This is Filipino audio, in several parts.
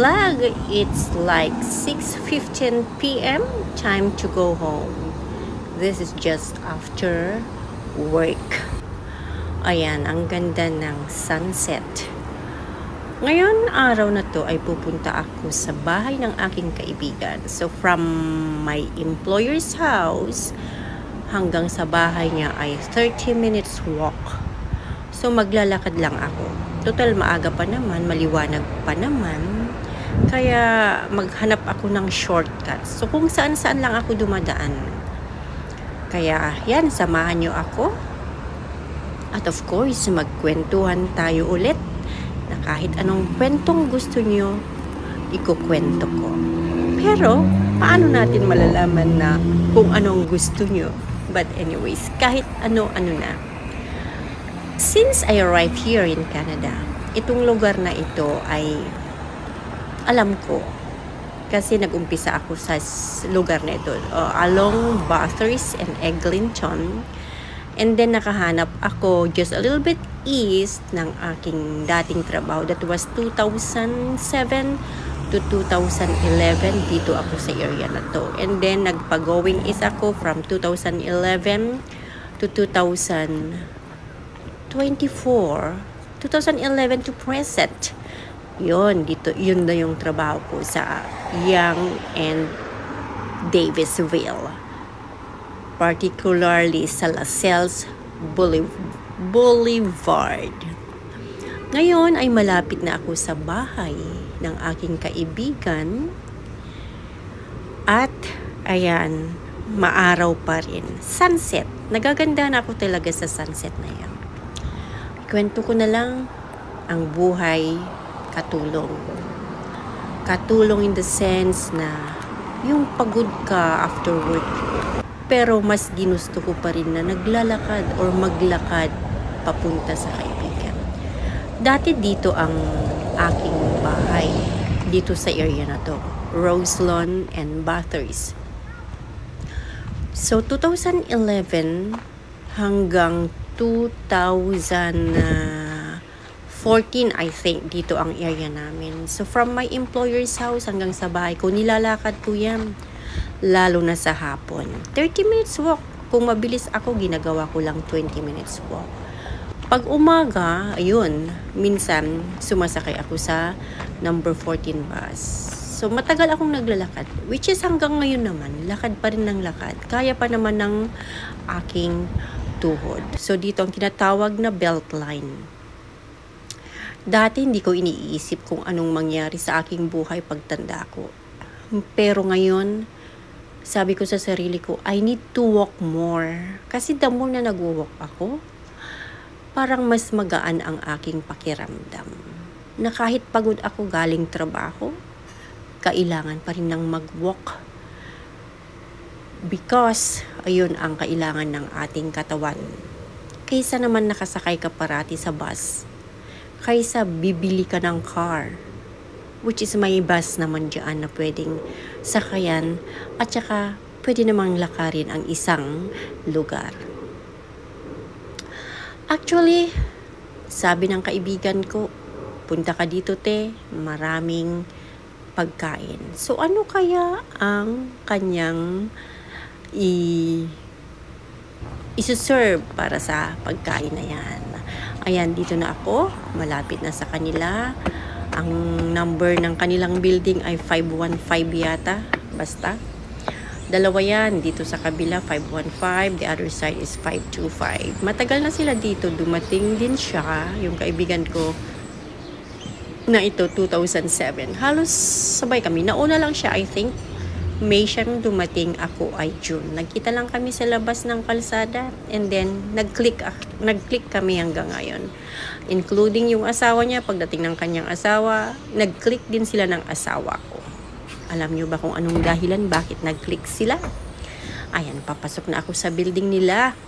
vlog. It's like 6:15 p.m. Time to go home. This is just after work. Ayan, ang ganda ng sunset. Ngayon, araw na to ay pupunta ako sa bahay ng aking kaibigan. So, from my employer's house hanggang sa bahay niya ay 30 minutes walk. So, maglalakad lang ako. Total, maaga pa naman, maliwanag pa naman. Kaya, maghanap ako ng shortcut. So, kung saan-saan lang ako dumadaan. Kaya, yan, samahan nyo ako. At of course, magkwentuhan tayo ulit na kahit anong kwentong gusto nyo, ikukwento ko. Pero, paano natin malalaman na kung anong gusto nyo? But anyways, kahit ano-ano na. Since I arrived here in Canada, itong lugar na ito ay alam ko. Kasi nag-umpisa ako sa lugar na ito. Along Bathurst and Eglinton. And then nakahanap ako just a little bit east ng aking dating trabaho. That was 2007 to 2011. Dito ako sa area na to. And then nagpa-going is ako from 2011 to 2011 to present. Yun na yung trabaho ko sa Yonge and Davisville. Particularly sa La Salle Boulevard. Ngayon ay malapit na ako sa bahay ng aking kaibigan. At ayan, maaraw pa rin. Sunset. Nagaganda na ako talaga sa sunset na yan. Kwento ko na lang ang buhay katulong. Katulong in the sense na yung pagod ka after work. Pero mas ginusto ko pa rin na naglalakad or maglakad papunta sa kaibigan. Dati dito ang aking bahay. Dito sa area na to. Roselawn and Bathurst. So 2011 hanggang 2014, I think, dito ang area namin. So, from my employer's house hanggang sa bahay ko, nilalakad ko yan. Lalo na sa hapon. 30 minutes walk. Kung mabilis ako, ginagawa ko lang 20 minutes walk. Pag umaga, ayun, minsan, sumasakay ako sa number 14 bus. So, matagal akong naglalakad. Which is hanggang ngayon naman, lakad pa rin ng lakad. Kaya pa naman ng aking tuhod. So, dito ang tinatawag na beltline. Dati hindi ko iniisip kung anong mangyari sa aking buhay pagtanda ko. Pero ngayon, sabi ko sa sarili ko, I need to walk more. Kasi the more na nag-walk ako, parang mas magaan ang aking pakiramdam. Na kahit pagod ako galing trabaho, kailangan pa rin ng mag-walk. Because, ayun ang kailangan ng ating katawan. Kaysa naman nakasakay ka parati sa bus. Kaysa bibili ka ng car. Which is may bus naman dyan na pwedeng sakayan. At saka, pwede namang lakarin ang isang lugar. Actually, sabi ng kaibigan ko, punta ka dito te, maraming pagkain. So, ano kaya ang kanyang isuserve para sa pagkain na yan. Ayan, dito na ako. Malapit na sa kanila. Ang number ng kanilang building ay 515 yata. Basta. Dalawa yan. Dito sa kabila, 515. The other side is 525. Matagal na sila dito. Dumating din siya, yung kaibigan ko, na ito, 2007. Halos sabay kami. Nauna lang siya, I think. May siyang dumating, ako ay June. Nagkita lang kami sa labas ng kalsada and then nag-click kami hanggang ngayon. Including yung asawa niya, pagdating ng kanyang asawa, nag-click din sila ng asawa ko. Alam niyo ba kung anong dahilan bakit nag-click sila? Ayan, papasok na ako sa building nila.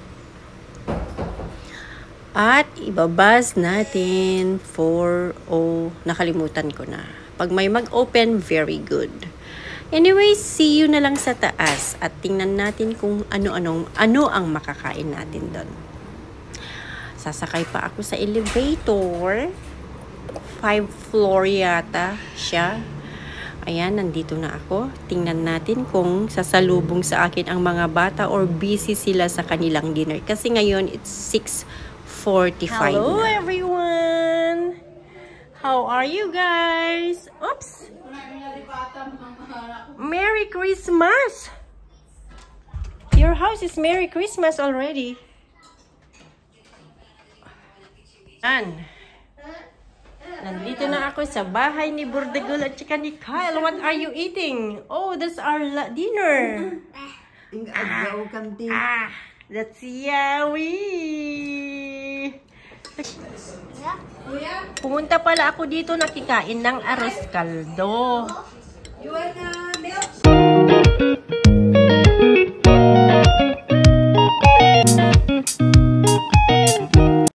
At ibabas natin for, nakalimutan ko na. Pag may mag-open, very good. Anyway, see you na lang sa taas at tingnan natin kung ano ang makakain natin doon. Sasakay pa ako sa elevator 5 floor yata siya. Ayan, nandito na ako. Tingnan natin kung sasalubong sa akin ang mga bata or busy sila sa kanilang dinner. Kasi ngayon, it's 6:45 Hello na. everyone! How are you guys? Oops! Merry Christmas! Your house is Merry Christmas already. Nandito na ako sa bahay ni Burdegul at saka ni Kyle. What are you eating? Oh, that's our dinner. That's yummy. Pumunta pala ako dito nakikain ng arroz caldo.